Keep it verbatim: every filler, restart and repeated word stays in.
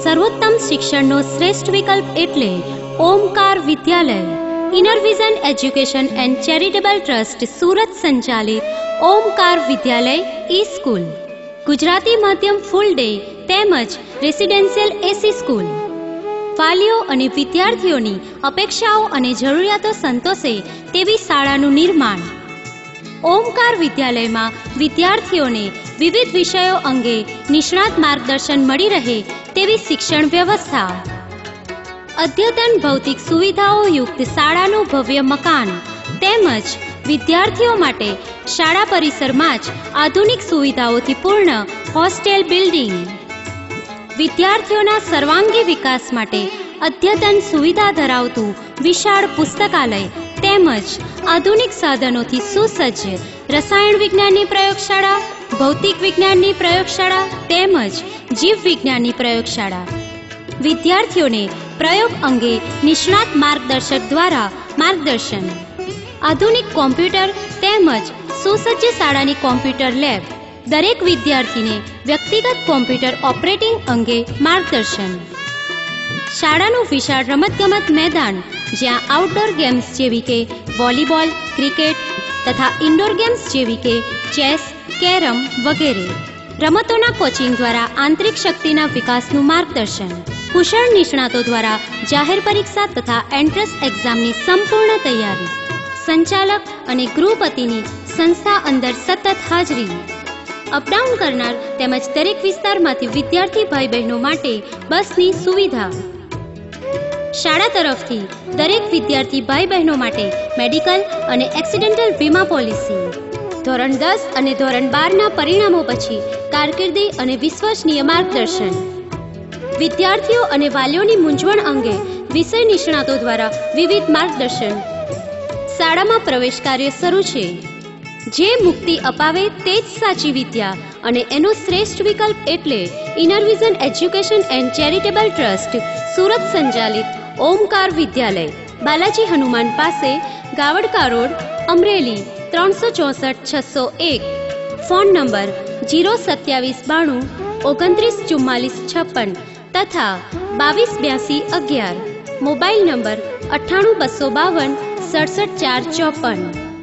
સર્વોત્તમ શિક્ષણનો શ્રેષ્ઠ વિકલ્પ એટલે Omkar Vidyalay. Inner vision education and charitable trust Surat સંચાલિત ઓમકાર વિદ્યાલય ઈ સ્કૂલ ગુજરાતી માધ્યમ ફૂલ ડે તેમજ રેસિડેન્શિયલ એસી સ્કૂલ. વાલીઓ અને વિદ્યાર્થીઓની અપેક્ષાઓ અને જરૂરિયાતો સંતોષે તેવી શાળાનું નિર્માણ. ઓમકાર વિદ્યાલયમાં વિદ્યાર્થીઓને વિવિધ વિષયો અંગે નિષ્ણાત માર્ગદર્શન મળી રહે તેવી શિક્ષણ વ્યવસ્થા. અદ્યતન ભૌતિક સુવિધાઓ યુક્ત શાળાનું ભવ્ય મકાન તેમજ વિદ્યાર્થીઓ માટે શાળા પરિસરમાં જ આધુનિક સુવિધાઓથી પૂર્ણ હોસ્ટેલ બિલ્ડિંગ. વિદ્યાર્થીઓના સર્વાંગી વિકાસ માટે અદ્યતન સુવિધા ધરાવતું વિશાળ પુસ્તકાલય તેમજ આધુનિક સાધનોથી સુસજ્જ રસાયણ વિજ્ઞાનની પ્રયોગશાળા, ભૌતિક વિજ્ઞાનની પ્રયોગશાળા તેમજ જીવ વિજ્ઞાનની પ્રયોગશાળા. વિદ્યાર્થીઓને પ્રયોગ અંગે નિષ્ણાત માર્ગદર્શક દ્વારા માર્ગદર્શન. આધુનિક કોમ્પ્યુટર તેમજ સુસજ્જ શાળાની કોમ્પ્યુટર લેબ. દરેક વિદ્યાર્થીને વ્યક્તિગત કોમ્પ્યુટર ઓપરેટિંગ અંગે માર્ગદર્શન. શાળાનું વિશાળ રમતગમત મેદાન જ્યાં આઉટડોર ગેમ્સ જેવી કે વોલીબોલ, ક્રિકેટ તથા ઇન્ડોર ગેમ્સ જેવી કે ચેસ, કેરમ વગેરે રમતોના કોચિંગ દ્વારા આંતરિક શક્તિના વિકાસનું માર્ગદર્શન. કુશળ નિષ્ણાતો દ્વારા જાહેર પરીક્ષા તથા એન્ટ્રન્સ એક્ઝામની સંપૂર્ણ તૈયારી. સંચાલક અને ગૃહપતિની સંસ્થા અંદર સતત હાજરી. અપડાઉન કરનાર તેમજ દરેક વિસ્તારમાંથી વિદ્યાર્થી ભાઈ બહેનો માટે બસની સુવિધા. શાળા તરફથી દરેક વિદ્યાર્થી ભાઈ બહેનો માટે મેડિકલ અને એક્સિડેન્ટલ વીમા પોલિસી. ધોરણ દસ અને ધોરણ બારના પરિણામો પછી કારકિર્દી અને વિશ્વસનીય માર્ગદર્શન. વિદ્યાર્થીઓ અને વાલીઓની મૂંઝવણ અંગે વિષય નિષ્ણાતો દ્વારા વિવિધ માર્ગદર્શન. શાળામાં પ્રવેશ કાર્ય શરૂ છે. જે મુક્તિ અપાવે તે જ સાચી વિદ્યા અને એનો શ્રેષ્ઠ વિકલ્પ એટલે inner vision education and charitable trust Surat સંચાલિત ઓમકાર વિદ્યાલય. બાલાજી હનુમાન પાસે, ગાવડકા રોડ, અમરેલી ત્રણસો ચોસઠ છસો એક. ફોન નંબર જીરો સત્યાવીસ બાણું ઓગણત્રીસ ચુમ્માલીસ છપ્પન તથા બાવીસ બ્યાસી અગિયાર. મોબાઈલ નંબર અઠ્ઠાણું બસો બાવન સડસઠ ચાર ચોપન.